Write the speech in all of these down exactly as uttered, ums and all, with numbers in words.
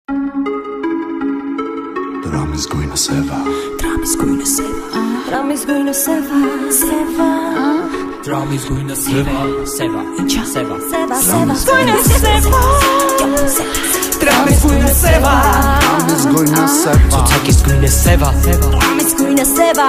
Drami's gwyna seva. Drami's gwyna seva. Drami's gwyna seva. Seva. Drami's gwyna seva. Seva. Incha. Seva. Seva. Seva. Gwyna seva. Drami's gwyna seva. Drami's gwyna seva. Tutakis gwyna seva. Drami's gwyna seva.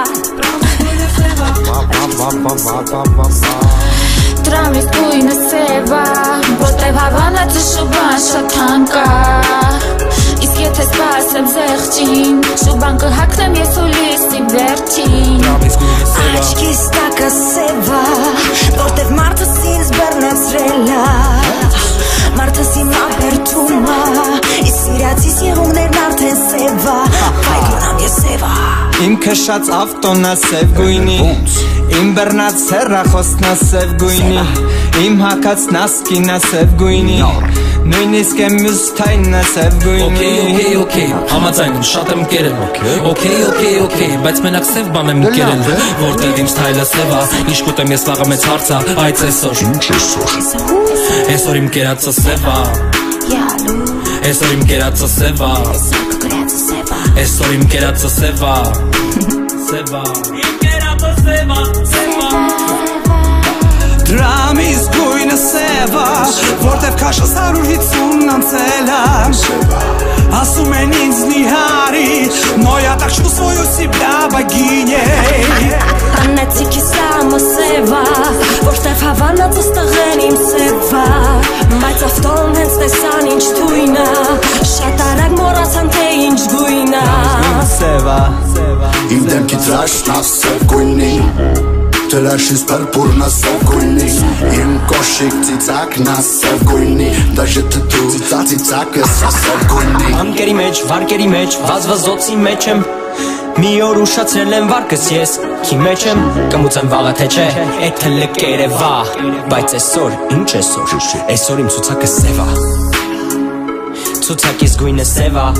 Drami's gwyna seva. Որտև հավանած է շուբան շատանկա Իսկ եթե սպասեմ զեղջին Շուբան կհակնեմ ես ու լիսի վերջին Drami's gwyna seva. Աչքիս տակը սևա Որտև մարդս ինձ բեռնացրել ա Մարդս իմ ապերդում ա Իսկ սիրացիս եղուններն արդեն սևա Հայգունամ ես սևա Իմ քշած ավտոնա սև գույնի Իմ բեռնած հեռախոսնա սև գույնի Իմ հակած նասկինա սև գույնի Նույնիսկ եմ մյուս թայննա սև գույնի Okay, okay, okay, համաձայն եմ, շատ եմ կերել Okay, okay, okay, բայց մենակ սև բան եմ կերել Որտեղ իմ ստայլը սև ա, ինչ կուտեմ ես վաղը մեծ հարց ա Այդ այսօր Այսօր իմ կերածը սև ա Այսօր իմ կերածը սև ա Այսօր իմ կերածը սև ա Սև ա Իմ կերածը սև ա, սև ա Drami's գույնը սև ա Որտև քաշս հարյուր հինգսուն անցել ա Ասում են ինձ նիհարի Но я так чувствую себя богиней Անեցիքի սամը սևա Որտև հավանած ստղեն իմ սևա Բայց ավտոն հենց տեսան ինչ թույնա Շատ արագ մորացան թե ինչ գույնա Սև ա Իմ դեմքի տրաշնա սև գույնի Տրաշից պրպուրնա սև գույնի Իմ կոշիկ ծիծակնա սև գույնի Դաժե թթու ծիծակը սև գույնի Անկերի մեջ, վարկերի մեջ, վազվզոցի մեջ եմ Մի օր ուշացրել եմ վարկս եսՔի մեջ եմ, կմուծեմ վաղը թե չէ Էդ հլկեր է վա Բայց այսօր, ինչ այսօր Այսօր իմ ցուցակը սև ա Ցուցակիս գույնը սև ա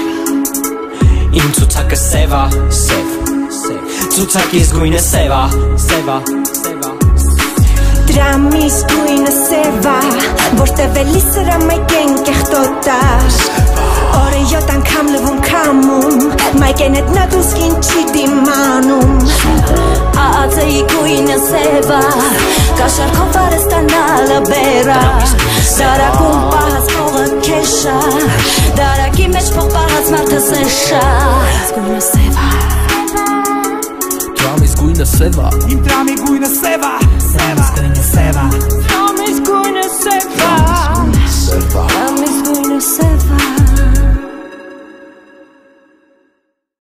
Իմ ցուցակը սև ա Սև, սև Ցուցակիս գույնը սև ա Սև ա, սև ա Drami's գույնը սևա Որտև էլի սրա մեկ են կեղտոտար Օրը յոտ անգամ լվում կամում Մայք են էտ նա դուսկին չի դիմանում Ածեի գույնը սևա Կաշարքով վարստանալը բերա Դարակում պահած փողը կեշա Դարակի մեջ փող պահած մարդը սեշա Գույնը սևա Drami's gwyna seva. Իմ տրամի գույնը սև ա Drami's գույնը սևա Drami's գույնը սևա Seva. Drami's գույնը սևա